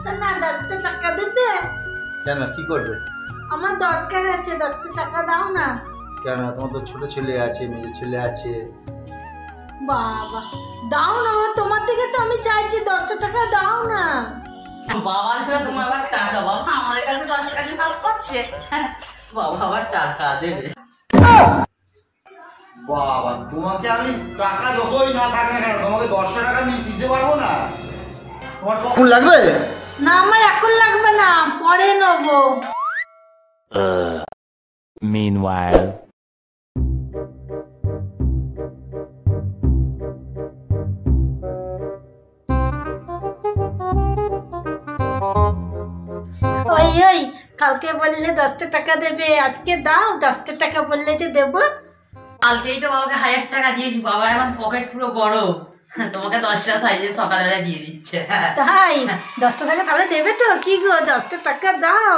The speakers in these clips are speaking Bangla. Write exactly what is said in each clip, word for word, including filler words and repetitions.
শোনা দশটা টাকা দেবে? কেন, কি করবে? আমার দরকার আছে, দশটা টাকা দাও না। কেন, তোমার তো ছোট ছেলে আছে, মেয়ে ছেলে আছে। বাবা দাও না, তোমার থেকে তো আমি চাইছি দশটা টাকা দাও না। বাবা তোমার আবার টাকা, বাবা আমাদের কাছে দশ টাকা কাজ করছে, বাবা আবার টাকা দেবে। বাবা তোমাকে আমি টাকা যতই না থাকে না কেন, তোমাকে দশটা টাকা আমি দিতে পারবো না। তোমার কখন লাগবে? না আমার এখন লাগবে না, পরে নেবো। Meanwhile. ওই ওই কালকে বললে দশটা টাকা দেবে, আজকে দাও। দশটা টাকা বললে যে দেবো। কালকেই তো বাবাকে হাজার টাকা দিয়েছি, বাবার এখন পকেট পুরো গরম, তোমাকে দশটা সাইজে সকালবেলা দিয়ে দিচ্ছে। তাই দশটা টাকা তাহলে দেবে তো? কি গো দশটা টাকা দাও।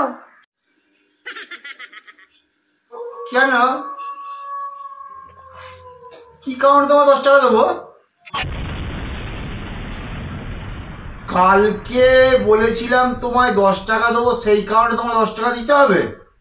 কেন, কি কারণে তোমার দশ টাকা দেবো? কালকে বলেছিলাম তোমায় দশ টাকা দেবো, সেই কারণে তোমায় দশ টাকা দিতে হবে?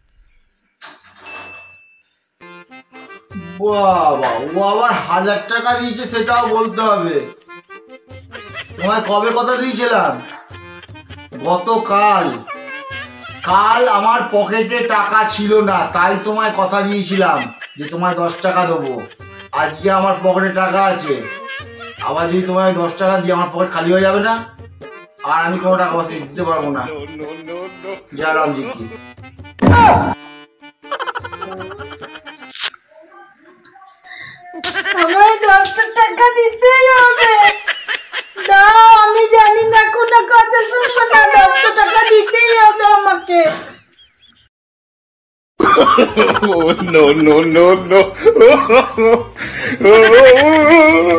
বাবা ও আবার হাজার টাকা দিয়েছে সেটাও বলতে হবে। তোমায় কবে কথা দিয়েছিলাম? গতকাল। কাল আমার পকেটে টাকা ছিল না, তাই তোমায় কথা দিয়েছিলাম যে তোমায় দশ টাকা দেবো। আজকে আমার পকেটে টাকা আছে, আবার যদি তোমায় দশ টাকা দিয়ে আমার পকেট খালি হয়ে যাবে না, আর আমি কোনো টাকা পয়সা দিতে পারবো না। যা রামজি কি আমায় দশটা টাকা দিতেই হবে। দাও, আমি জানি না কোনো কথা শুনবো না, দশটা টাকা দিতেই হবে আমাকে। Oh no no no no!